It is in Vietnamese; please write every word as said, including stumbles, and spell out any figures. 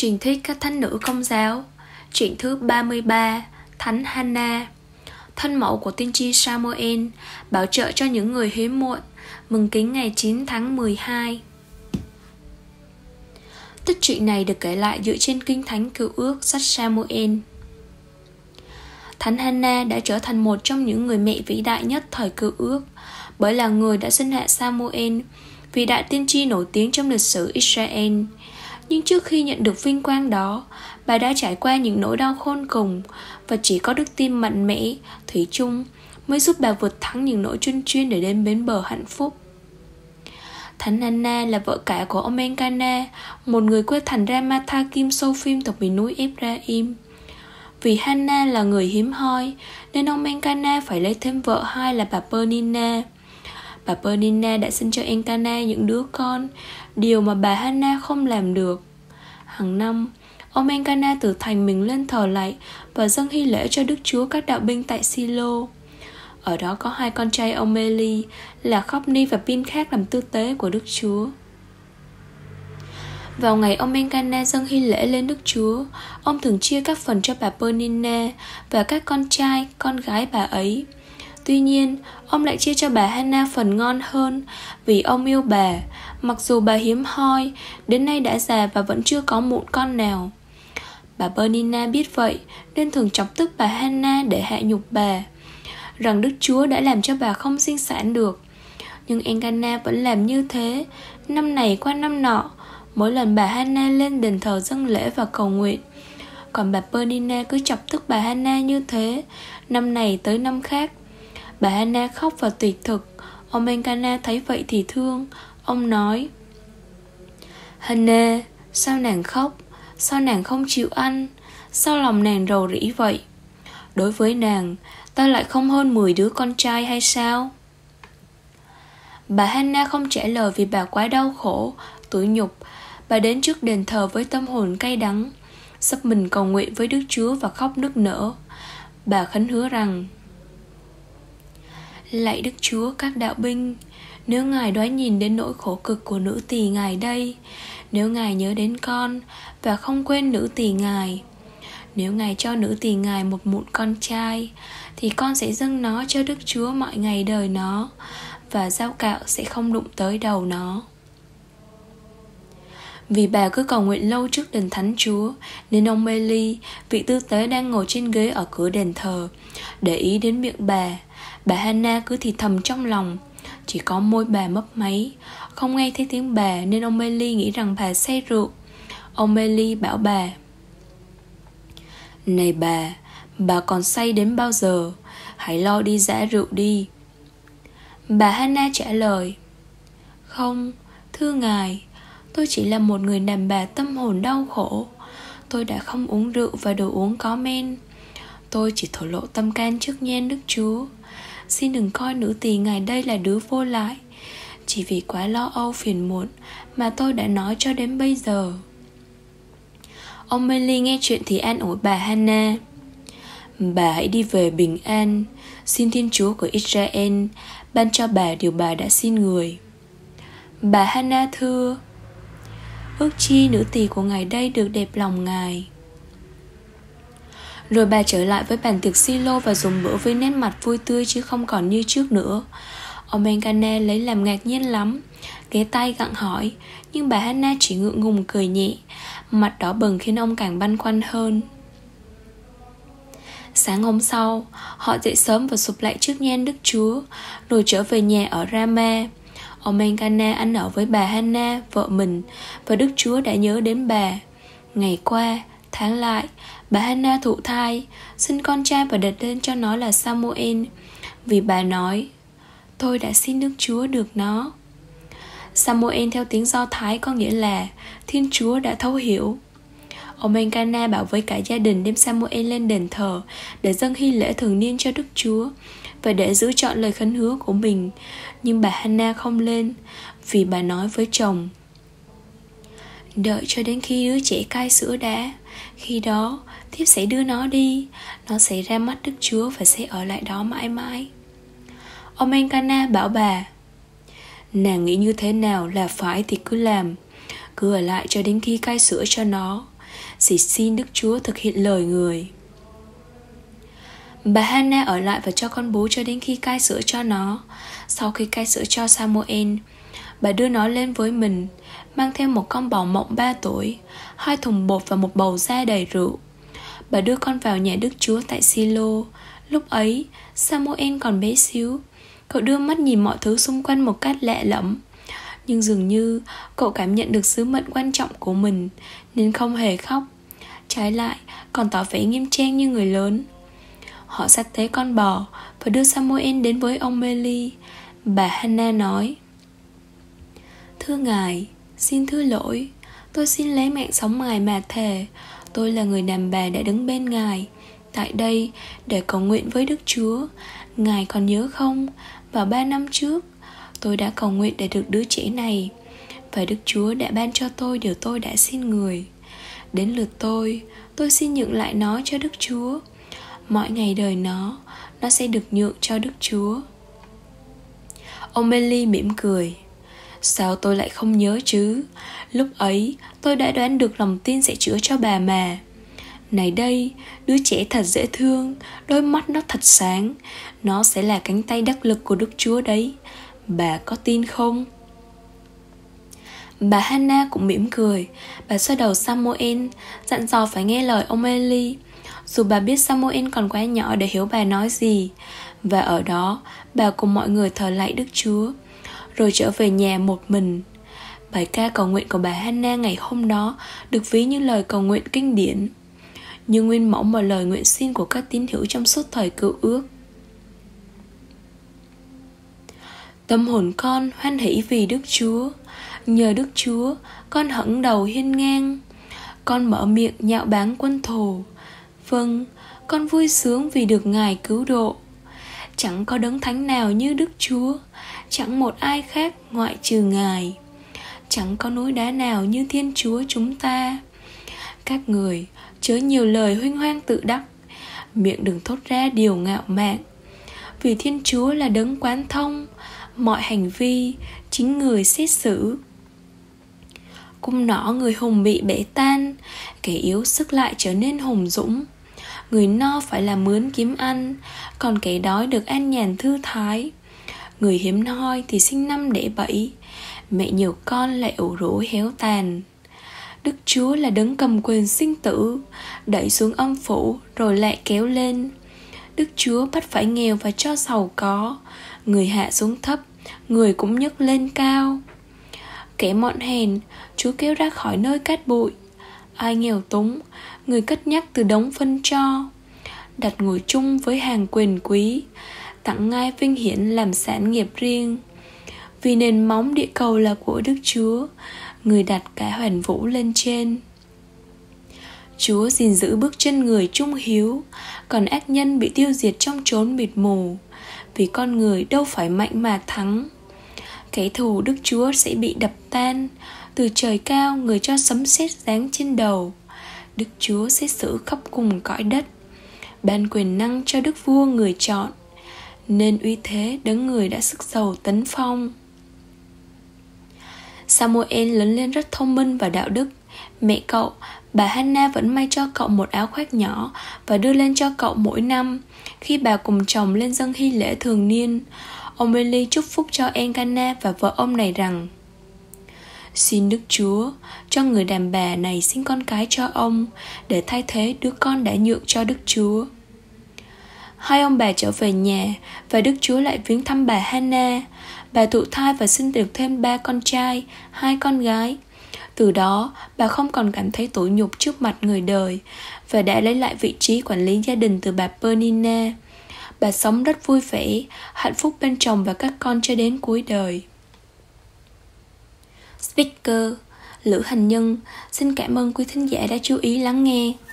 Truyền thuyết các thánh nữ Công giáo. Truyện thứ ba mươi ba. Thánh Hannah. Thân mẫu của tiên tri Samuel, bảo trợ cho những người hiếm muộn. Mừng kính ngày chín tháng mười hai. Tích truyện này được kể lại dựa trên kinh thánh Cựu Ước sách Samuel. Thánh Hannah đã trở thành một trong những người mẹ vĩ đại nhất thời Cựu Ước, bởi là người đã sinh hạ Samuel, vị đại tiên tri nổi tiếng trong lịch sử Israel. Nhưng trước khi nhận được vinh quang đó, bà đã trải qua những nỗi đau khôn cùng, và chỉ có đức tin mạnh mẽ, thủy chung mới giúp bà vượt thắng những nỗi chuyên chuyên để đến bến bờ hạnh phúc. Thánh Hannah là vợ cả của ông Elkanah, một người quê thành Ramathakim Sophim thuộc miền núi Ephraim. Vì Hannah là người hiếm hoi, nên ông Elkanah phải lấy thêm vợ hai là bà Peninnah. Bà Peninnah đã sinh cho Elkanah những đứa con, điều mà bà Hannah không làm được. Hàng năm, ông Elkanah từ thành mình lên thờ lạy và dâng hy lễ cho Đức Chúa các đạo binh tại Silo. Ở đó có hai con trai ông Eli là Khophni và Pinchas làm tư tế của Đức Chúa. Vào ngày ông Elkanah dâng hy lễ lên Đức Chúa, ông thường chia các phần cho bà Peninnah và các con trai, con gái bà ấy. Tuy nhiên, ông lại chia cho bà Hannah phần ngon hơn, vì ông yêu bà, mặc dù bà hiếm hoi, đến nay đã già và vẫn chưa có mụn con nào. Bà Peninnah biết vậy, nên thường chọc tức bà Hannah để hạ nhục bà, rằng Đức Chúa đã làm cho bà không sinh sản được. Nhưng Elkanah vẫn làm như thế, năm này qua năm nọ, mỗi lần bà Hannah lên đền thờ dâng lễ và cầu nguyện. Còn bà Peninnah cứ chọc tức bà Hannah như thế, năm này tới năm khác. Bà Hannah khóc và tuyệt thực. Ông Elkanah thấy vậy thì thương. Ông nói: Hannah, sao nàng khóc? Sao nàng không chịu ăn? Sao lòng nàng rầu rĩ vậy? Đối với nàng, ta lại không hơn mười đứa con trai hay sao? Bà Hannah không trả lời vì bà quá đau khổ, tủi nhục. Bà đến trước đền thờ với tâm hồn cay đắng, sắp mình cầu nguyện với Đức Chúa và khóc nức nở. Bà khấn hứa rằng: Lạy Đức Chúa các đạo binh, nếu Ngài đoái nhìn đến nỗi khổ cực của nữ tỳ Ngài đây, nếu Ngài nhớ đến con và không quên nữ tỳ Ngài, nếu Ngài cho nữ tỳ Ngài một mụn con trai, thì con sẽ dâng nó cho Đức Chúa mọi ngày đời nó, và dao cạo sẽ không đụng tới đầu nó. Vì bà cứ cầu nguyện lâu trước đền thánh Chúa, nên ông Eli, vị tư tế đang ngồi trên ghế ở cửa đền thờ, để ý đến miệng bà. Bà Hannah cứ thì thầm trong lòng, chỉ có môi bà mấp máy, không nghe thấy tiếng bà, nên ông Eli nghĩ rằng bà say rượu. Ông Eli bảo bà: Này bà, bà còn say đến bao giờ? Hãy lo đi giã rượu đi. Bà Hannah trả lời: Không, thưa Ngài, tôi chỉ là một người đàn bà tâm hồn đau khổ. Tôi đã không uống rượu và đồ uống có men. Tôi chỉ thổ lộ tâm can trước nhan Đức Chúa. Xin đừng coi nữ tỳ Ngài đây là đứa vô lại. Chỉ vì quá lo âu phiền muộn mà tôi đã nói cho đến bây giờ. Ông Eli nghe chuyện thì an ủi bà Hannah: Bà hãy đi về bình an. Xin Thiên Chúa của Israel ban cho bà điều bà đã xin người. Bà Hannah thưa: Ước chi nữ tỳ của Ngài đây được đẹp lòng Ngài. Rồi bà trở lại với bàn tiệc Silo và dùng bữa với nét mặt vui tươi chứ không còn như trước nữa. Ông Elkanah lấy làm ngạc nhiên lắm, ghé tay gặng hỏi, nhưng bà Hannah chỉ ngượng ngùng cười nhẹ, mặt đỏ bừng khiến ông càng băn khoăn hơn. Sáng hôm sau, họ dậy sớm và sụp lại trước nhan Đức Chúa, rồi trở về nhà ở Rama. Ông Elkanah ăn ở với bà Hannah, vợ mình, và Đức Chúa đã nhớ đến bà. Ngày qua, tháng lại, bà Hannah thụ thai, sinh con trai và đặt tên cho nó là Samuel, vì bà nói: Tôi đã xin Đức Chúa được nó. Samuel theo tiếng Do Thái có nghĩa là Thiên Chúa đã thấu hiểu. Ông Elkanah bảo với cả gia đình đem Samuel lên đền thờ để dâng hy lễ thường niên cho Đức Chúa và để giữ trọn lời khấn hứa của mình. Nhưng bà Hannah không lên, vì bà nói với chồng: Đợi cho đến khi đứa trẻ cai sữa đã, khi đó thiếp sẽ đưa nó đi. Nó sẽ ra mắt Đức Chúa và sẽ ở lại đó mãi mãi. Ông Elkanah bảo bà: Nàng nghĩ như thế nào là phải thì cứ làm, cứ ở lại cho đến khi cai sữa cho nó. Chỉ xin Đức Chúa thực hiện lời người. Bà Hannah ở lại và cho con bú cho đến khi cai sữa cho nó. Sau khi cai sữa cho Samuel, bà đưa nó lên với mình, mang theo một con bò mộng ba tuổi, hai thùng bột và một bầu da đầy rượu. Bà đưa con vào nhà Đức Chúa tại Silo. Lúc ấy, Samuel còn bé xíu. Cậu đưa mắt nhìn mọi thứ xung quanh một cách lạ lẫm, nhưng dường như cậu cảm nhận được sứ mệnh quan trọng của mình, nên không hề khóc. Trái lại, còn tỏ vẻ nghiêm trang như người lớn. Họ xách tế con bò và đưa Samuel đến với ông Meli. Bà Hannah nói: Thưa ngài, xin thứ lỗi. Tôi xin lấy mạng sống ngài mà thề. Tôi là người đàn bà đã đứng bên ngài tại đây để cầu nguyện với Đức Chúa. Ngài còn nhớ không? Vào ba năm trước, tôi đã cầu nguyện để được đứa trẻ này, và Đức Chúa đã ban cho tôi điều tôi đã xin người. Đến lượt tôi, tôi xin nhượng lại nó cho Đức Chúa. Mọi ngày đời nó, nó sẽ được nhượng cho Đức Chúa. Ông Meli mỉm cười: Sao tôi lại không nhớ chứ? Lúc ấy tôi đã đoán được lòng tin sẽ chữa cho bà mà. Này đây, đứa trẻ thật dễ thương, đôi mắt nó thật sáng. Nó sẽ là cánh tay đắc lực của Đức Chúa đấy. Bà có tin không? Bà Hannah cũng mỉm cười. Bà xoa đầu Samuel, dặn dò phải nghe lời ông Eli, dù bà biết Samuel còn quá nhỏ để hiểu bà nói gì. Và ở đó, bà cùng mọi người thờ lạy Đức Chúa, rồi trở về nhà một mình. Bài ca cầu nguyện của bà Hannah ngày hôm đó được ví như lời cầu nguyện kinh điển, như nguyên mẫu một lời nguyện xin của các tín hữu trong suốt thời Cựu Ước. Tâm hồn con hoan hỷ vì Đức Chúa. Nhờ Đức Chúa, con hẫng đầu hiên ngang. Con mở miệng nhạo báng quân thù. Vâng, con vui sướng vì được Ngài cứu độ. Chẳng có đấng thánh nào như Đức Chúa, chẳng một ai khác ngoại trừ Ngài. Chẳng có núi đá nào như Thiên Chúa chúng ta. Các người chớ nhiều lời huênh hoang tự đắc, miệng đừng thốt ra điều ngạo mạn. Vì Thiên Chúa là đấng quán thông, mọi hành vi chính người xét xử. Cung nỏ người hùng bị bể tan, kẻ yếu sức lại trở nên hùng dũng. Người no phải làm mướn kiếm ăn, còn kẻ đói được an nhàn thư thái. Người hiếm hoi thì sinh năm đẻ bảy, mẹ nhiều con lại ủ rũ héo tàn. Đức Chúa là đấng cầm quyền sinh tử, đẩy xuống âm phủ rồi lại kéo lên. Đức Chúa bắt phải nghèo và cho giàu có, người hạ xuống thấp, người cũng nhấc lên cao. Kẻ mọn hèn, Chúa kéo ra khỏi nơi cát bụi. Ai nghèo túng, người cất nhắc từ đống phân cho. Đặt ngồi chung với hàng quyền quý, tặng ngai vinh hiển làm sản nghiệp riêng. Vì nền móng địa cầu là của Đức Chúa, người đặt cả hoàn vũ lên trên. Chúa gìn giữ bước chân người trung hiếu, còn ác nhân bị tiêu diệt trong chốn mịt mù. Vì con người đâu phải mạnh mà thắng. Kẻ thù Đức Chúa sẽ bị đập tan. Từ trời cao người cho sấm sét giáng trên đầu. Đức Chúa xét xử khắp cùng cõi đất, ban quyền năng cho đức vua người chọn, nên uy thế đấng người đã sức giàu tấn phong. Samuel lớn lên rất thông minh và đạo đức. Mẹ cậu, bà Hannah, vẫn may cho cậu một áo khoác nhỏ và đưa lên cho cậu mỗi năm khi bà cùng chồng lên dâng hy lễ thường niên. Ông Eli chúc phúc cho Elkanah và vợ ông này rằng: Xin Đức Chúa cho người đàn bà này sinh con cái cho ông, để thay thế đứa con đã nhượng cho Đức Chúa. Hai ông bà trở về nhà, và Đức Chúa lại viếng thăm bà Hannah. Bà thụ thai và sinh được thêm ba con trai, hai con gái. Từ đó, bà không còn cảm thấy tủi nhục trước mặt người đời, và đã lấy lại vị trí quản lý gia đình từ bà Peninnah. Bà sống rất vui vẻ, hạnh phúc bên chồng và các con cho đến cuối đời. Speaker, Lữ Hành Nhân, xin cảm ơn quý thính giả đã chú ý lắng nghe.